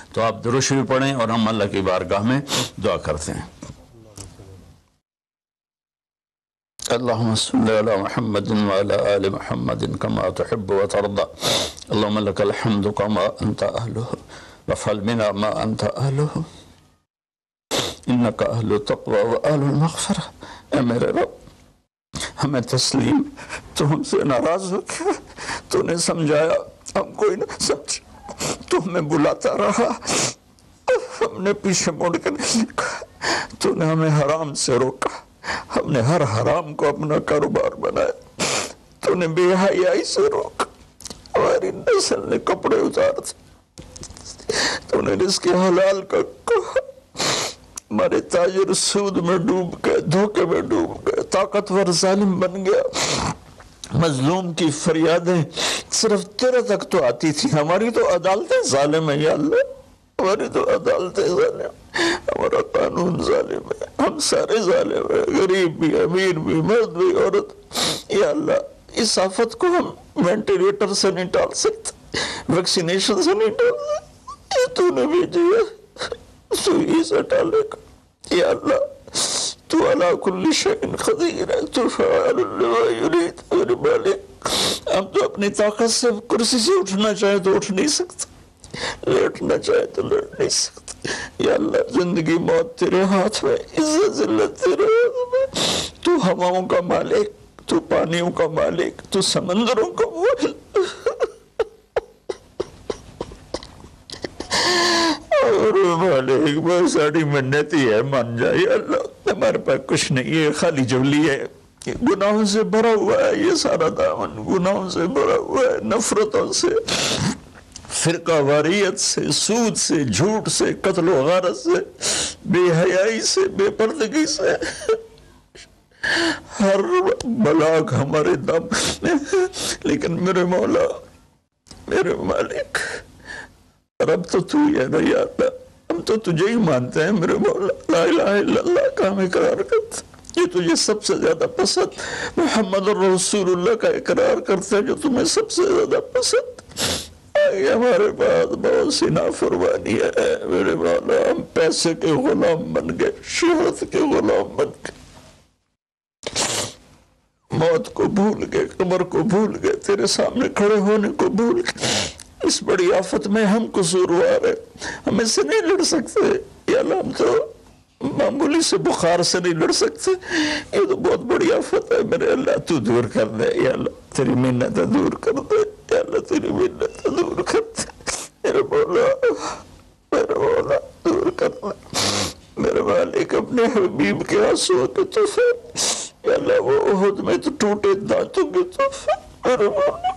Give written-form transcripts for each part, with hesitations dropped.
تو آپ درود شریف پڑھیں اور ہم اللہ کی بارگاہ میں دعا کرتے ہیں. اللهم صل على محمد وعلى آل محمد كما تحب وترضى اللهم لك الحمد كما أنت أهله وافعل بنا ما أنت أهله إنك أهل التقوى وأهل المغفرة. اے میرے رب ہمیں تسلیم تو ہم سے ناراض ہو گیا, تو نے سمجھایا ہم کوئی نہ سمجھ, تو ہمیں بلاتا رہا ہم نے پیچھے مڑ کے نہیں دیکھا, تو نے ہمیں حرام سے روکا, ہم نے ہر حرام کو اپنا کاروبار بنایا, تو نے بے حیائی سے روکا, ہماری نسل نے کپڑے اتار دیے, تو نے رزق حلال کا کہا, ہمارے تاجر سود میں ڈوب گئے, دھوکے میں ڈوب گئے, طاقتور ظالم بن گیا, مظلوم کی فریادیں صرف تیرے تک تو آتی تھی, ہماری تو عدالتیں ظالم ہیں یا اللہ, ہماری تو عدالتیں ظالم, ہمارا قانون ظالم ہے, ہم سارے ظالم ہیں, غریب بھی, امیر بھی, مرد بھی, عورت. یا اللہ اس آفت کو ہم وینٹیلیٹر سے نہیں ٹال سکتے, ویکسینیشن سے نہیں ٹال سکتے, یہ تو نے بھیجی ہے, تو ہی سے ٹالے گا. یا اللہ تو علی کل شیء قدیر ہے, تو فعال لما یرید. میرے مالک ہم تو اپنی طاقت سے کرسی سے اٹھنا چاہے تو اٹھ نہیں سکتے, لیٹنا چاہے تو لیٹ نہیں سکتے. یا اللہ زندگی موت تیرے ہاتھ میں, عزت ذلت تیرے ہاتھ میں, تو ہواؤں کا مالک, تو پانیوں کا مالک, تو سمندروں کا مالک. اور مالک بہت ساری منتی ہے, مان جائے اللہ, ہمارے پاس کچھ نہیں ہے, خالی جولی ہے, گناہوں سے بھرا ہوا ہے یہ سارا دامن, گناہوں سے بھرا ہوا ہے, نفرتوں سے, فرقہ واریت سے, سود سے, جھوٹ سے, قتل و غارت سے, بے حیائی سے, بے پردگی سے, ہر بلاک ہمارے دم. لیکن میرے مولا, میرے مالک, رب تو تو ہی ہے نا یا اللہ, ہم تو تجھے ہی مانتے ہیں میرے مولا, لا الہ الا اللہ کا ہم اقرار کرتے ہیں, یہ تجھے سب سے زیادہ پسند, محمد رسول اللہ کا اقرار کرتے ہیں جو تمہیں سب سے زیادہ پسند. ہمارے پاس بہت سی نافرمانی ہے میرے مولا, ہم پیسے کے غلام بن گئے, شہرت کے غلام بن گئے, موت کو بھول گئے, قبر کو بھول گئے, تیرے سامنے کھڑے ہونے کو بھول گئے. اس بڑی آفت میں ہم قصوروار ہیں, ہم اس سے نہیں لڑ سکتے. یا اللہ ہم تو معمولی سے بخار سے نہیں لڑ سکتے, یہ تو بہت بڑی آفت ہے میرے اللہ, تو دور کر دے. یا اللہ تیری منتیں دور کر دے, یا اللہ تیری منتیں دور کر دے, میرے مولا, میرے مولا دور کر دے. میرے مالک اپنے حبیب کے آنسو کے تحفے, یا اللہ وہ احد میں تو ٹوٹے دانتوں کے تحفے, میرے مولا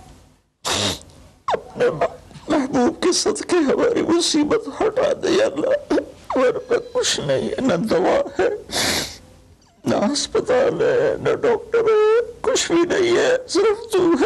اپنے محبوب کے صدقے ہماری مصیبت ہٹا دے. یا اللہ ہمارے پہ کچھ نہیں ہے, نہ دوا ہے, نہ ہسپتال ہے, نہ ڈاکٹر ہے, کچھ بھی نہیں ہے, صرف تو ہے.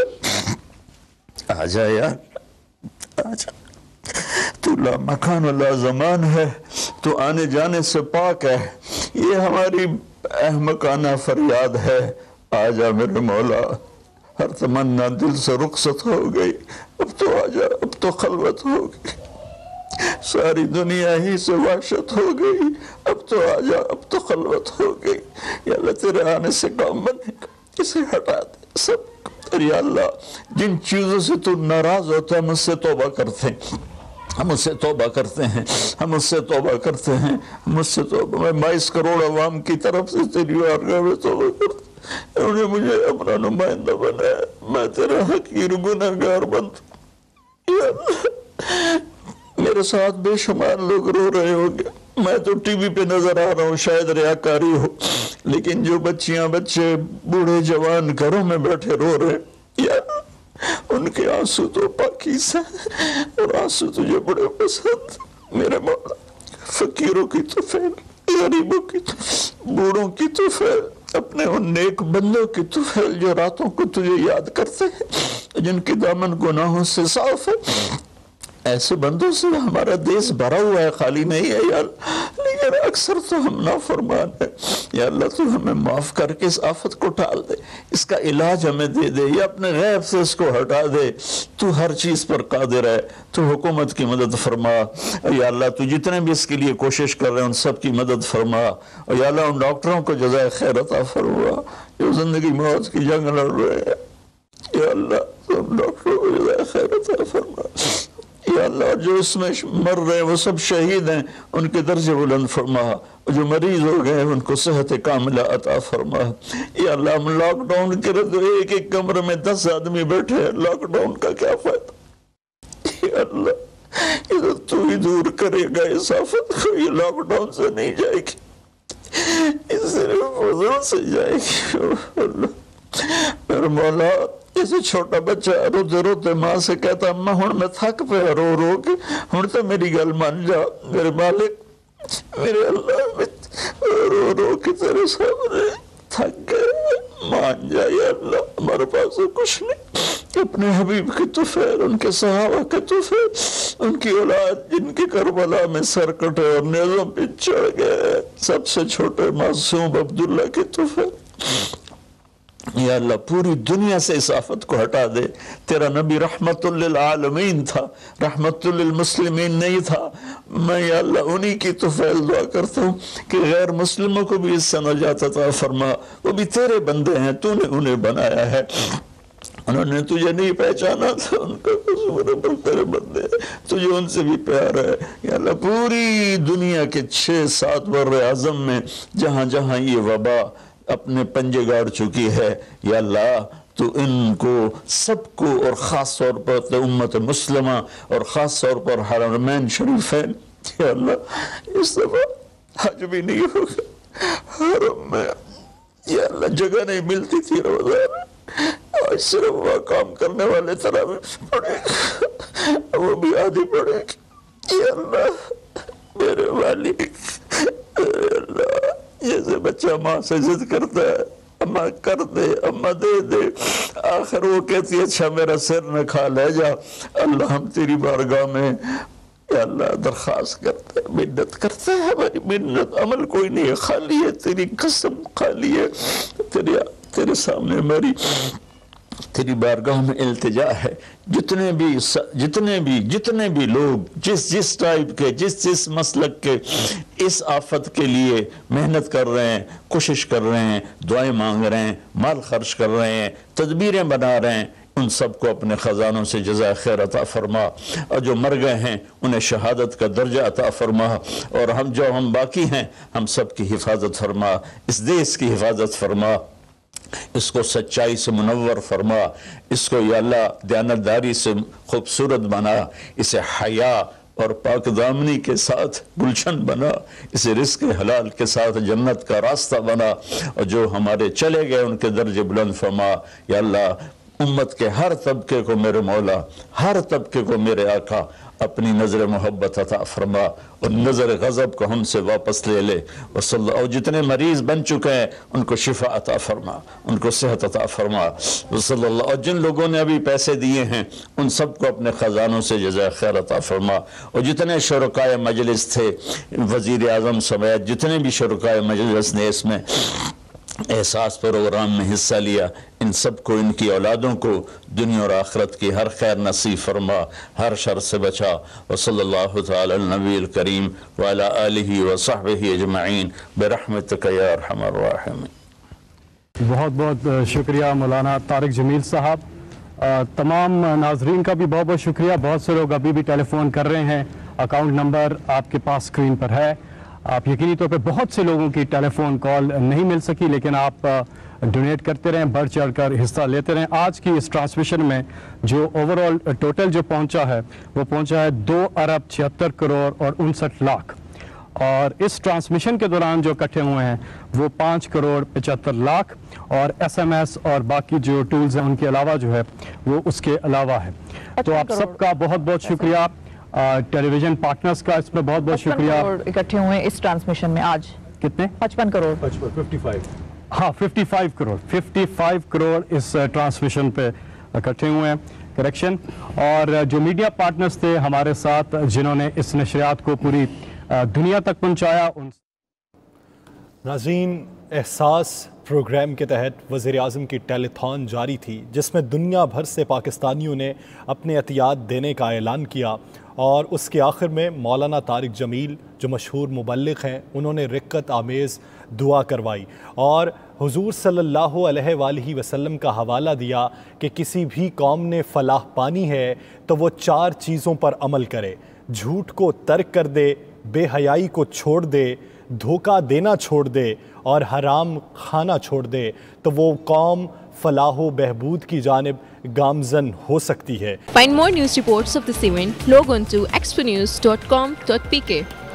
آ جا یار, آ جا, تو لا مکان و لا زمان ہے, تو آنے جانے سے پاک ہے. یہ ہماری احمقانہ فریاد ہے, آ جا میرے مولا, ہر تمنا دل سے رخصت ہو گئی, اب تو آ جا, اب تو خلوت ہو گئی, ساری دنیا ہی سے وحشت ہو گئی, اب تو آ جا, اب تو خلوت ہو گئی. یا اللہ تیرے آنے سے کام بنے گا, اسے ہٹا دے سب. یا اللہ جن چیزوں سے تو ناراض ہوتا ہے ہم اس سے توبہ کرتے ہیں, ہم اس سے توبہ کرتے ہیں, ہم اس سے توبہ کرتے ہیں, ہم اس سے توبہ. میں 22 کروڑ عوام کی طرف سے تیری بارگاہ میں توبہ کرتا ہوں, انہوں نے مجھے اپنا نمائندہ بنایا, میں تیرا حقیر گنہگار بنتا. یا اللہ میرے ساتھ بے شمار لوگ رو رہے ہوں گے, میں تو ٹی وی پہ نظر آ رہا ہوں, شاید ریاکاری ہو, لیکن جو بچیاں بچے بوڑھے جوان گھروں میں بیٹھے رو رہے, یا ان کے آنسو تو پاکیزہ ہیں, اور آنسو تجھے بڑے پسند. میرے مولا فقیروں کی طفیل, غریبوں کی طفیل, بوڑھوں کی طفیل, اپنے ان نیک بندوں کی طفیل جو راتوں کو تجھے یاد کرتے ہیں, جن کی دامن گناہوں سے صاف ہے, ایسے بندوں سے ہمارا دیس بھرا ہوا ہے, خالی نہیں ہے یار, لیکن اور اکثر تو ہم نافرمان ہیں. یا اللہ تو ہمیں معاف کر کے اس آفت کو ٹال دے, اس کا علاج ہمیں دے دے, یا اپنے غیب سے اس کو ہٹا دے. تو ہر چیز پر قادر ہے, تو حکومت کی مدد فرما. یا اللہ تو جتنے بھی اس کے لیے کوشش کر رہے ہیں ان سب کی مدد فرما. اور یا اللہ ان ڈاکٹروں کو جزائے خیر عطا فرما جو زندگی موت کی جنگ لڑ رہے ہیں. یا اللہ تو ان ڈاکٹروں کو جزائے خیر عطا فرما. یا اللہ جو اس میں مر رہے ہیں وہ سب شہید ہیں, ان کے درجے بلند فرما. جو مریض ہو گئے ان کو صحت کاملہ عطا فرما. یا اللہ ہم لاک ڈاؤن کرے تو ایک ایک کمرے میں 10 آدمی بیٹھے ہیں, لاک ڈاؤن کا کیا فائدہ. یا اللہ یہ تو ہی دور کرے گا اس آفت کو, یہ لاک ڈاؤن سے نہیں جائے گی, یہ صرف فضل سے جائے گی. اللہ میرے مولا جیسے چھوٹا بچہ روتے روتے ماں سے کہتا اماں ہن میں تھک پہ رو رو کے, ہن تو میری گل مان جا میرے مالک, میرے اللہ رو رو کے تیرے سامنے تھک گئے, مان جا. یا اللہ ہمارے پاس کچھ نہیں, اپنے حبیب کے طفیل, ان کے صحابہ کے طفیل, ان کی اولاد جن کے کربلا میں سر کٹے اور نیزوں پہ چڑھ گئے, سب سے چھوٹے معصوم عبداللہ کے طفیل. یا اللہ پوری دنیا سے اس آفت کو ہٹا دے. تیرا نبی رحمت للعالمین تھا, رحمت للمسلمین نہیں تھا. میں یا اللہ انہی کی طفیل دعا کرتا ہوں کہ غیر مسلموں کو بھی اس سے نجات عطا فرما. وہ بھی تیرے بندے ہیں, تو نے انہیں بنایا ہے, انہوں نے تجھے نہیں پہچانا تھا, ان کا قصور ہے پر تیرے بندے ہیں, تجھے ان سے بھی پیار ہے. یا اللہ پوری دنیا کے 6-7 بر اعظم میں جہاں جہاں یہ وبا اپنے پنجے گاڑ چکی ہے, یا اللہ تو ان کو سب کو, اور خاص طور پر امت مسلمہ اور خاص طور پر حرمین شریفین, یا اللہ اس دفعہ حج بھی نہیں ہوگا حرم میں. یا اللہ جگہ نہیں ملتی تھی روزانہ, آج صرف وہ کام کرنے والے تراویح پڑھے, وہ بھی آدھی پڑھے. یا اللہ میرے والد, اللہ جیسے بچہ ماں سے ضد کرتا ہے اماں کر دے, اماں دے دے, آخر وہ کہتی ہے اچھا میرا سر نہ کھا لے جا. اللہ ہم تیری بارگاہ میں یا اللہ درخواست کرتے ہیں, منت کرتے ہیں, ہماری منت عمل کوئی نہیں ہے, خالی ہے تیری قسم, خالی ہے تیرے سامنے ہماری تیری بارگاہ میں التجا ہے. جتنے بھی لوگ جس ٹائپ کے جس مسلک کے اس آفت کے لیے محنت کر رہے ہیں, کوشش کر رہے ہیں, دعائیں مانگ رہے ہیں, مال خرچ کر رہے ہیں, تدبیریں بنا رہے ہیں, ان سب کو اپنے خزانوں سے جزائے خیر عطا فرما. اور جو مر گئے ہیں انہیں شہادت کا درجہ عطا فرما. اور ہم باقی ہیں ہم سب کی حفاظت فرما, اس دیس کی حفاظت فرما, اس کو سچائی سے منور فرما, اس کو یا اللہ دیانتداری سے خوبصورت بنا, اسے حیا اور پاک دامنی کے ساتھ گلشن بنا, اسے رزق حلال کے ساتھ جنت کا راستہ بنا. اور جو ہمارے چلے گئے ان کے درجے بلند فرما. یا اللہ امت کے ہر طبقے کو میرے مولا, ہر طبقے کو میرے آقا اپنی نظر محبت عطا فرما, اور نظر غضب کو ہم سے واپس لے لے. اور جتنے مریض بن چکے ہیں ان کو شفا عطا فرما, ان کو صحت عطا فرما. اور جن لوگوں نے ابھی پیسے دیے ہیں ان سب کو اپنے خزانوں سے جزائے خیر عطا فرما. اور جتنے شرکائے مجلس تھے, وزیر اعظم سمیت جتنے بھی شرکائے مجلس نے اس میں احساس پروگرام میں حصہ لیا, ان سب کو, ان کی اولادوں کو دنیا اور آخرت کی ہر خیر نصیب فرما, ہر شر سے بچا. وصلی اللہ تعالی النبی الکریم وعلی آلہ وصحبہ اجمعین برحمتک یا ارحم الراحمین. بہت بہت شکریہ مولانا طارق جمیل صاحب. تمام ناظرین کا بھی بہت بہت شکریہ. بہت سے لوگ ابھی بھی ٹیلی فون کر رہے ہیں, اکاؤنٹ نمبر آپ کے پاس اسکرین پر ہے. آپ یقینی طور پہ بہت سے لوگوں کی ٹیلی فون کال نہیں مل سکی, لیکن آپ ڈونیٹ کرتے رہیں, بڑھ چڑھ کر حصہ لیتے رہیں. آج کی اس ٹرانسمیشن میں جو اوورال ٹوٹل جو پہنچا ہے وہ پہنچا ہے 2,76,59,00,000. اور اس ٹرانسمیشن کے دوران جو اکٹھے ہوئے ہیں وہ 5,75,00,000, اور SMS اور باقی جو ٹولز ہیں ان کے علاوہ جو ہے وہ اس کے علاوہ ہے. تو آپ سب کا بہت بہت شکریہ. ٹیلی ویژن پارٹنرز کا اس میں بہت بہت شکریہ. اکٹھے ہوئے اس ٹرانسمیشن میں آج کتنے؟ 55 کروڑ. 55. ہاں 55 کروڑ. 55 کروڑ اس ٹرانسمیشن پہ اکٹھے ہوئے ہیں. کریکشن. اور جو میڈیا پارٹنرز تھے ہمارے ساتھ جنہوں نے اس نشریات کو پوری दुनिया तक पहुंचाया। उन नाज़रीन, एहसास प्रोग्राम के तहत वज़ीर आज़म की टेलीथॉन जारी थी, जिसमें दुनिया भर से पाकिस्तानियों ने अपने एहतियात देने का ऐलान किया और उसके आखिर में मौलाना तारिक जमील जो मशहूर मुबल्लिग़ हैं, उन्होंने रिक्कत आमेज़ दुआ करवाई और हुजूर सल्लल्लाहु अलैहि वसल्लम का हवाला दिया कि किसी भी कौम ने फलाह पानी है तो वो 4 चीज़ों पर अमल करे, झूठ को तर्क कर दे, बेहयाई को छोड़ दे, धोखा देना छोड़ दे और हराम खाना छोड़ दे, तो वो कौम फलाह बहबूद की जानिब गामज़न हो सकती है। Find more news reports of this event, log on to exponews.com.pk.